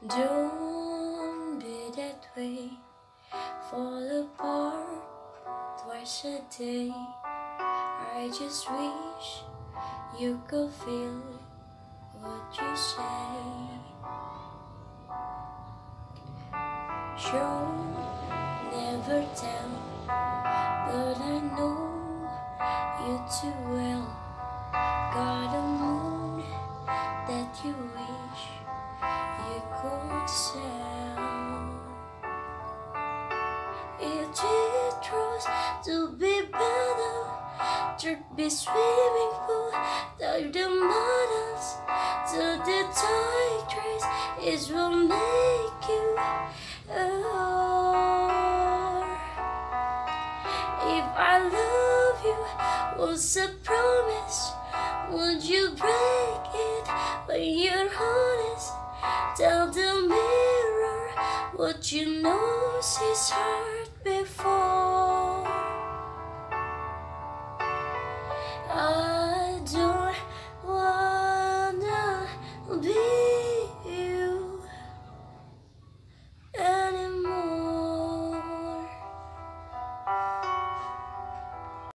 Don't be that way, fall apart twice a day. I just wish you could feel what you say. Show, never tell, but I know you too well. Got a moon that you wish you could sell. If it grows to be better, to be swimming pool, to the models, to the toy trace, it will make you if I love you was a promise, would you break it when you're honest? Tell the mirror what you know his heart before.